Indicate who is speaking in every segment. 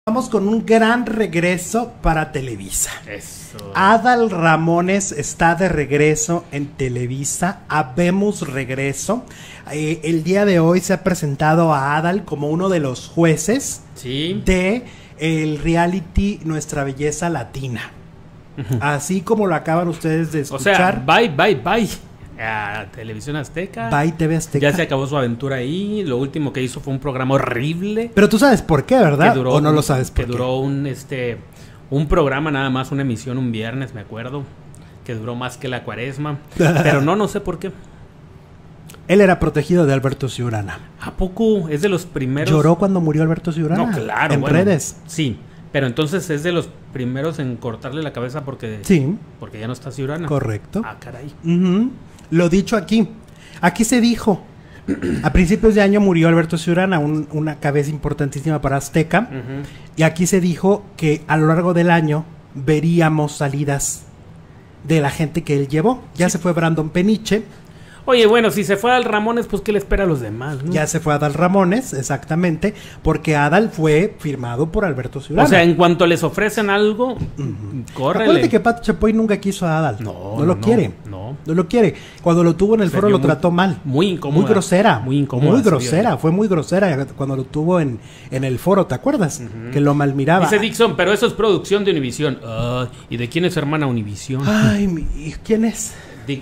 Speaker 1: Vamos con un gran regreso para Televisa.
Speaker 2: Eso.
Speaker 1: Adal Ramones está de regreso en Televisa. Habemos regreso. El día de hoy se ha presentado a Adal como uno de los jueces de el reality Nuestra Belleza Latina. Así como lo acaban ustedes de escuchar.
Speaker 2: O sea, bye. A Televisión Azteca.
Speaker 1: Bye TV Azteca.
Speaker 2: Ya se acabó su aventura ahí. Lo último que hizo fue un programa horrible.
Speaker 1: Pero tú sabes por qué, ¿verdad?
Speaker 2: Duró,
Speaker 1: ¿O no lo sabes por qué?
Speaker 2: Que duró un programa nada más, una emisión un viernes, me acuerdo. Que duró más que la Cuaresma. Pero no sé por qué.
Speaker 1: Él era protegido de Alberto Ciurana.
Speaker 2: ¿A poco? Es de los primeros.
Speaker 1: ¿Lloró cuando murió Alberto Ciurana?
Speaker 2: No, claro.
Speaker 1: En redes.
Speaker 2: Sí. Pero entonces es de los primeros en cortarle la cabeza porque ya no está Ciurana.
Speaker 1: Correcto.
Speaker 2: Ah, caray.
Speaker 1: Lo dicho aquí. Aquí se dijo. A principios de año murió Alberto Ciurana, una cabeza importantísima para Azteca. Y aquí se dijo que a lo largo del año veríamos salidas de la gente que él llevó. Ya se fue Brandon Peniche.
Speaker 2: Oye, bueno, si se fue Adal Ramones, pues ¿qué le espera a los demás, no?
Speaker 1: Ya se fue Adal Ramones, exactamente, porque Adal fue firmado por Alberto Ciurana.
Speaker 2: O sea, en cuanto les ofrecen algo, córrele.
Speaker 1: Acuérdate que Pato Chapoy nunca quiso a Adal. No lo quiere. No lo quiere. Cuando lo tuvo en el foro lo trató mal.
Speaker 2: Muy incómoda.
Speaker 1: Muy grosera.
Speaker 2: Muy incómoda.
Speaker 1: Muy grosera. Fue muy grosera cuando lo tuvo en el foro, ¿te acuerdas? Que lo malmiraba.
Speaker 2: Dice Dixon, pero eso es producción de Univisión. ¿Y de quién es hermana Univisión?
Speaker 1: Ay, ¿quién es?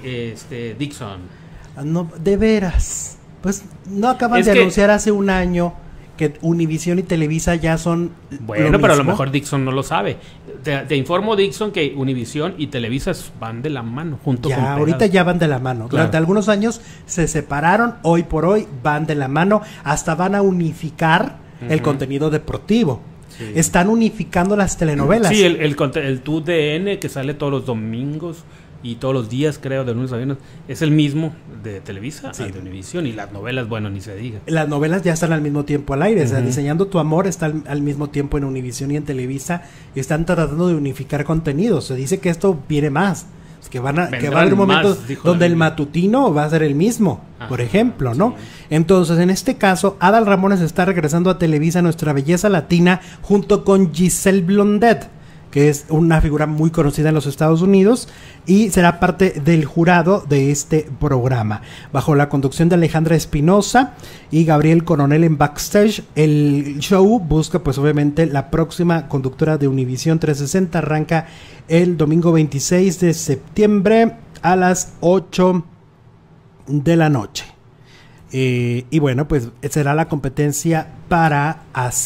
Speaker 2: Dixon.
Speaker 1: No, de veras. Pues no acaban de anunciar hace un año que Univisión y Televisa ya son.
Speaker 2: Bueno, pero a lo mejor Dixon no lo sabe. Te informo, Dixon, que Univisión y Televisa van de la mano, junto con
Speaker 1: ahorita ya van de la mano. Claro. Durante algunos años se separaron, hoy por hoy van de la mano, hasta van a unificar el contenido deportivo. Sí. Están unificando las telenovelas.
Speaker 2: Sí, el TUDN que sale todos los domingos y todos los días, creo, de lunes a viernes, es el mismo de Televisa, de Univisión, y las novelas, bueno, ni se diga.
Speaker 1: Las novelas ya están al mismo tiempo al aire, o sea, Diseñando tu amor está al mismo tiempo en Univisión y en Televisa, y están tratando de unificar contenidos. Se dice que esto viene más, que va a haber un momento donde el matutino va a ser el mismo, por ejemplo, ¿no? Sí. Entonces, en este caso, Adal Ramones está regresando a Televisa, Nuestra Belleza Latina, junto con Giselle Blondet, que es una figura muy conocida en los Estados Unidos, y será parte del jurado de este programa. Bajo la conducción de Alejandra Espinosa y Gabriel Coronel en backstage, el show busca, pues obviamente, la próxima conductora de Univisión 360. Arranca el domingo 26 de septiembre a las 8 de la noche. Y bueno, pues será la competencia para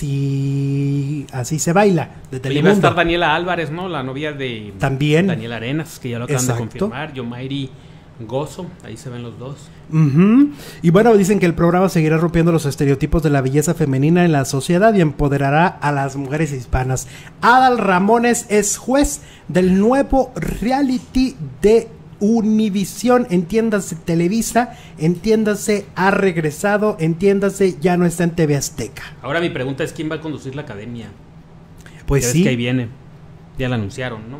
Speaker 1: Así se baila de Telemundo.
Speaker 2: Y va a estar Daniela Álvarez, ¿no? La novia de
Speaker 1: también
Speaker 2: Daniela Arenas, que ya lo acaban de confirmar. Yomairi Gozo, ahí se ven los dos.
Speaker 1: Y bueno, dicen que el programa seguirá rompiendo los estereotipos de la belleza femenina en la sociedad y empoderará a las mujeres hispanas. Adal Ramones es juez del nuevo reality de Univisión, entiéndase Televisa, entiéndase ha regresado, entiéndase ya no está en TV Azteca.
Speaker 2: Ahora mi pregunta es, ¿quién va a conducir la academia?
Speaker 1: Pues sí.
Speaker 2: Es que ahí viene, ya la anunciaron, ¿no?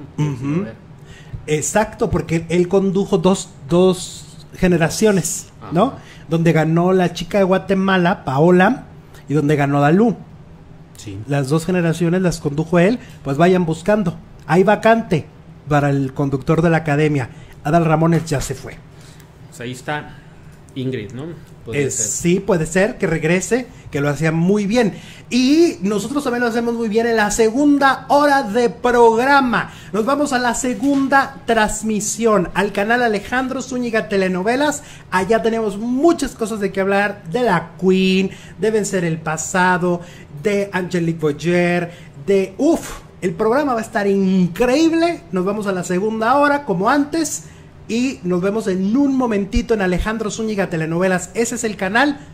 Speaker 1: Exacto, porque él condujo dos generaciones, ¿no? Donde ganó la chica de Guatemala, Paola, y donde ganó Dalú. Sí. Las dos generaciones las condujo él, pues vayan buscando. Hay vacante para el conductor de la academia. Adal Ramones ya se fue.
Speaker 2: Pues ahí está Ingrid, ¿no?
Speaker 1: Sí, puede ser que regrese, que lo hacía muy bien. Y nosotros también lo hacemos muy bien en la segunda hora de programa. Nos vamos a la segunda transmisión, al canal Alejandro Zúñiga Telenovelas. Allá tenemos muchas cosas de que hablar, de la Queen, de Vencer el Pasado, de Angelique Boyer, de... el programa va a estar increíble. Nos vamos a la segunda hora, como antes. Y nos vemos en un momentito en Alejandro Zúñiga Telenovelas. Ese es el canal